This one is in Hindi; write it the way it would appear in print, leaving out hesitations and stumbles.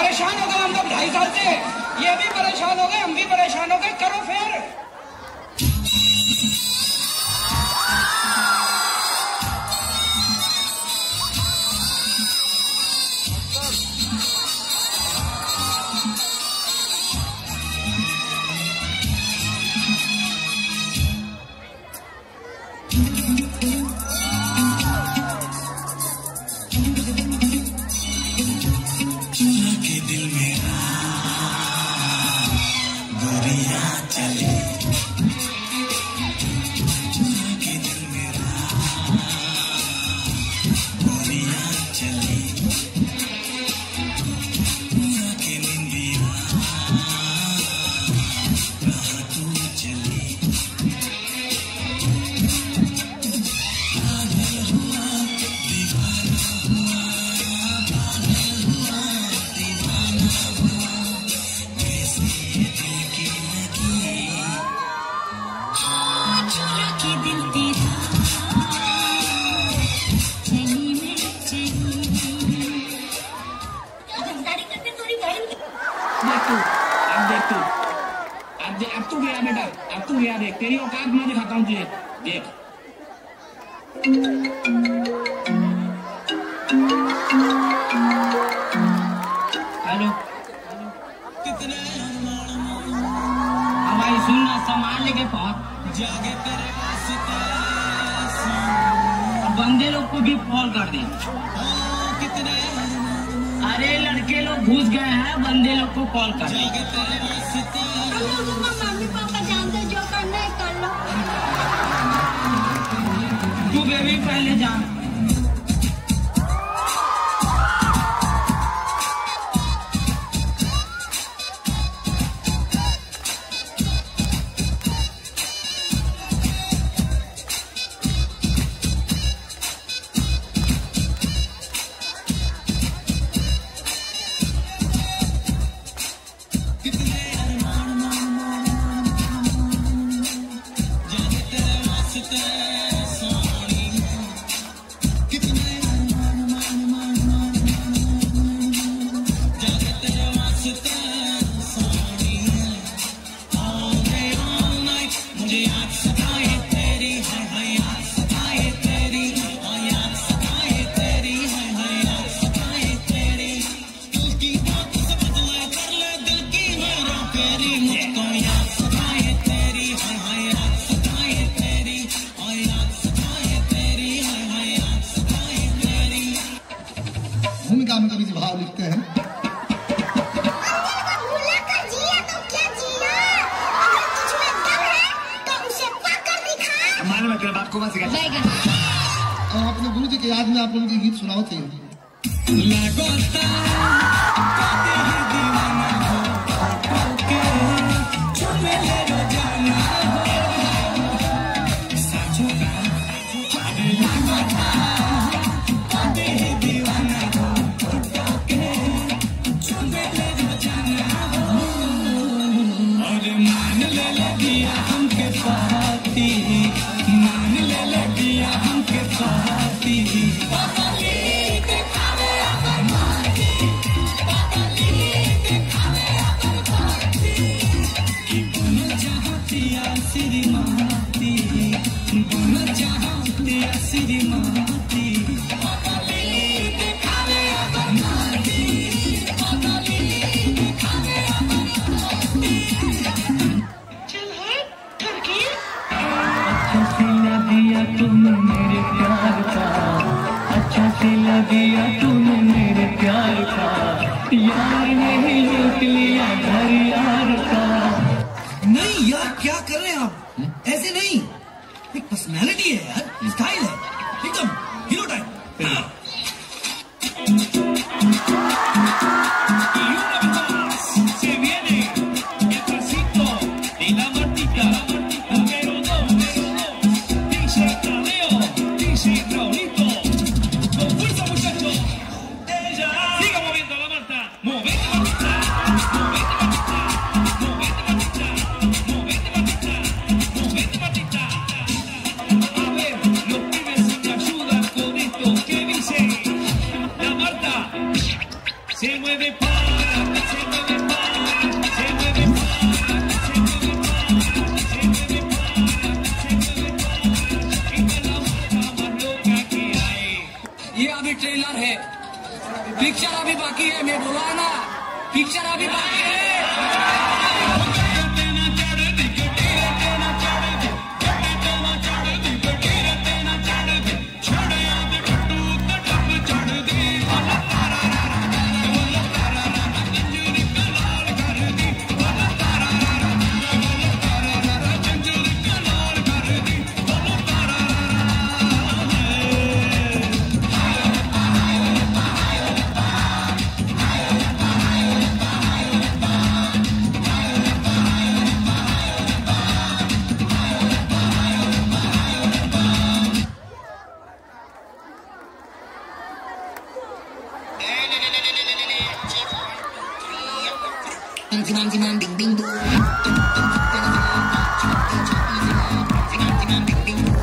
परेशान हो गए हम लोग 2.5 साल से। ये भी परेशान हो गए, हम भी परेशान हो गए। करो फिर। अब तू गया बेटा, अब तू गया। देख तेरी औकात मैं दिखाता हूँ तुझे। देख हेलो हमारी सुनना सामान लेके पहुंच जागे तेरे बंदे लोग को भी कॉल कर दे। अरे लड़के लोग घुस गए हैं, बंदे लोग को कॉल कर दे। मम्मी पापा जानते जो करना है कर लो। तू बेबी पहले जा। भूमिका में कभी भाव लिखते हैं। और अपने गुरु जी की याद में आप उनके गीत सुनाओ थे। दिया तूने मेरे प्यार का, यार ने लूट लिया घर यार का। नहीं यार क्या कर रहे हैं आप, ऐसे नहीं। एक पर्सनैलिटी है यार, स्टाइल है, एकदम hero type. Se mueve para अभी बाकी है, मैं बोला है ना, पिक्चर अभी बाकी है। Ding ding dong.